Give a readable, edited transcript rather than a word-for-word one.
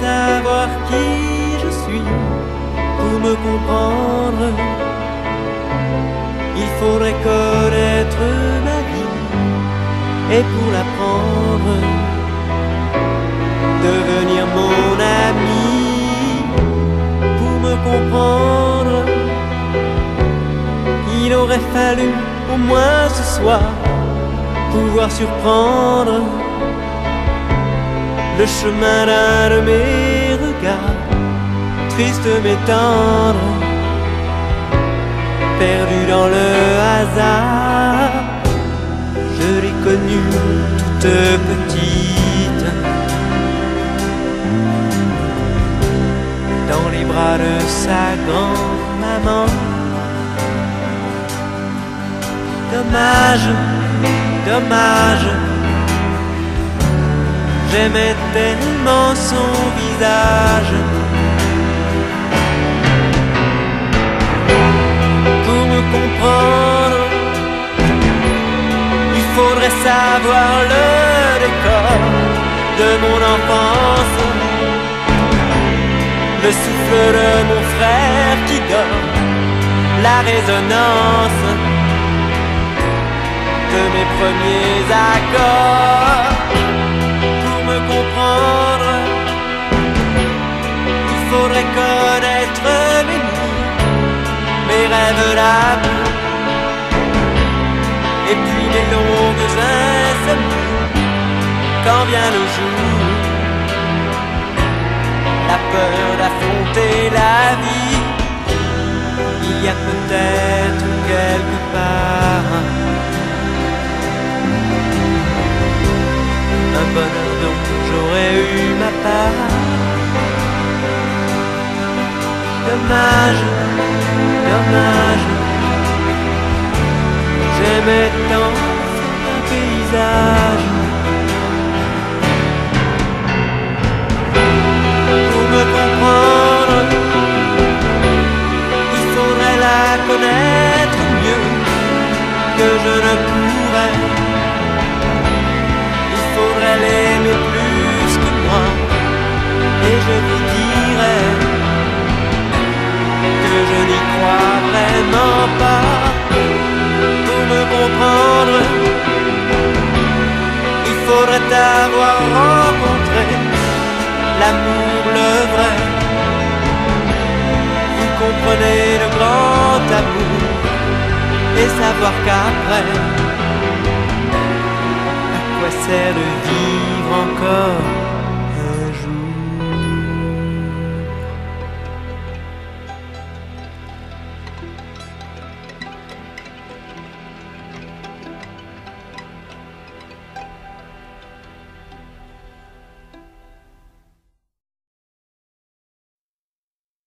savoir qui je suis pour me comprendre. Il faudrait connaître ma vie et pour l'apprendre, devenir mon ami pour me comprendre. Il aurait fallu au moins ce soir pouvoir surprendre le chemin d'un de mes regards, triste mais tendre, perdu dans le hasard. Je l'ai connue toute petite, dans les bras de sa grand-maman. Dommage, dommage, j'aimais tellement son visage. Pour me comprendre, il faudrait savoir le décor de mon enfance, le souffle de mon frère qui dort, la résonance de mes premiers accords. Pour me comprendre, il faudrait connaître mes nuits, mes rêves d'amour, et puis les longues insomnies quand vient le jour, la peur d'affronter la vie. Il y a peut-être quelque part un bonheur dont j'aurais eu ma part. Dommage, dommage, j'aimais tant un paysage. Pour me comprendre, il faudrait la connaître mieux que je ne pourrais. Il faudrait l'aimer plus que moi, et je vous dirais que je n'y crois vraiment pas. Pour me comprendre, il faudrait avoir rencontré l'amour, le vrai. Vous comprenez le grand amour, et savoir qu'après, à quoi sert de vivre encore?